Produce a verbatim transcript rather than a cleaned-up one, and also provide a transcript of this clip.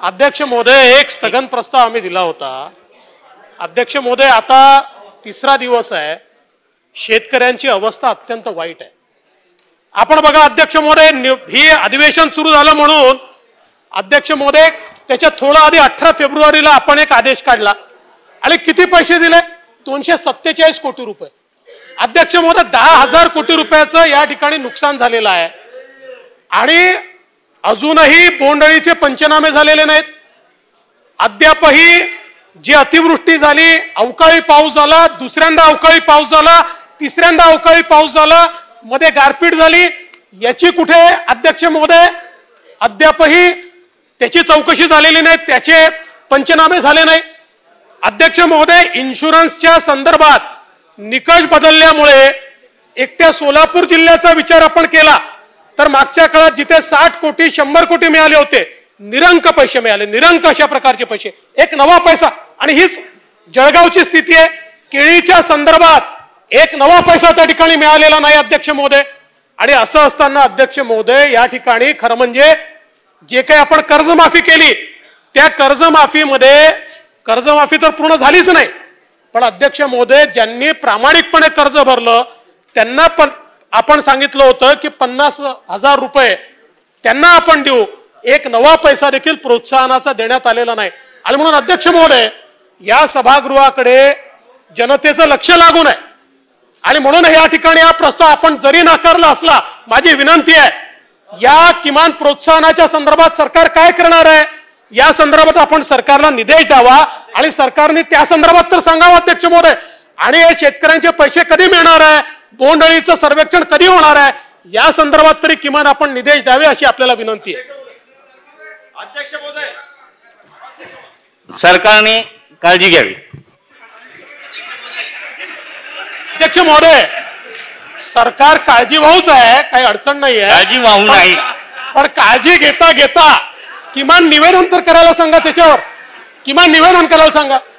अध्यक्ष महोदय, एक स्थगन प्रस्ताव आम्ही दिला होता. अध्यक्ष महोदय, आता तिसरा दिवस आहे. शेतकऱ्यांची अवस्था अत्यंत वाईट आहे. आपण बघा अध्यक्ष महोदय, ही अधिवेशन सुरू झालं म्हणून अध्यक्ष महोदय त्याच्या थोडा आधी अठरा फेब्रुवारीला आपण एक आदेश काढला आणि किती पैसे दिले? दोनशे सत्तेचाळीस कोटी रुपये. अध्यक्ष महोदय, दहा हजार कोटी रुपयाचं या ठिकाणी नुकसान झालेलं आहे आणि अजूनही बोंडअळीचे पंचनामे झालेले नाहीत. अद्यापही जी अतिवृष्टी झाली, अवकाळी पाऊस झाला, दुसऱ्यांदा अवकाळी पाऊस झाला, तिसऱ्यांदा अवकाळी पाऊस झाला, मध्ये गारपीट झाली, याची कुठे अध्यक्ष महोदय अद्यापही त्याची चौकशी झालेली नाही, त्याचे पंचनामे झाले नाही. अध्यक्ष महोदय, इन्शुरन्सच्या संदर्भात निकष बदलल्यामुळे एकट्या सोलापूर जिल्ह्याचा विचार आपण केला तर मागच्या काळात जिथे साठ कोटी शंभर कोटी मिळाले होते, निरंक पैसे मिळाले, निरंक अशा प्रकारचे पैसे, एक नवा पैसा. आणि हीच जळगावची स्थिती आहे. केळीच्या संदर्भात एक नवा पैसा त्या ठिकाणी मिळालेला नाही अध्यक्ष महोदय. आणि असं असताना अध्यक्ष महोदय, या ठिकाणी खरं म्हणजे जे काही आपण कर्जमाफी केली त्या कर्जमाफीमध्ये कर्जमाफी तर पूर्ण झालीच नाही, पण अध्यक्ष महोदय ज्यांनी प्रामाणिकपणे कर्ज भरलं त्यांना पण आपण सांगितलं होतं की पन्नास हजार रुपये त्यांना आपण देऊ. एक नवा पैसा देखील प्रोत्साहनाचा देण्यात आलेला नाही. आणि म्हणून अध्यक्ष महोदय, या सभागृहाकडे जनतेचं लक्ष लागून आहे आणि म्हणून या ठिकाणी हा प्रस्ताव आपण जरी नाकारला असला, माझी विनंती आहे या किमान प्रोत्साहनाच्या संदर्भात सरकार काय करणार आहे या संदर्भात आपण सरकारला निर्देश द्यावा आणि सरकारने त्या संदर्भात तर सांगावं अध्यक्ष महोदय. आणि हे शेतकऱ्यांचे पैसे कधी मिळणार आहे, बोंडअळीचं सर्वेक्षण कधी होणार आहे या संदर्भात तरी किमान आपण निर्देश द्यावे अशी आपल्याला विनंती आहे. अध्यक्ष महोदय, सरकारने काळजी घ्यावी. अध्यक्ष महोदय, सरकार काळजीवाहूच आहे, काही अडचण नाही आहे, काळजी वाहू नाही, पण काळजी घेता घेता किमान निवेदन तर करायला सांगा, त्याच्यावर किमान निवेदन करायला सांगा.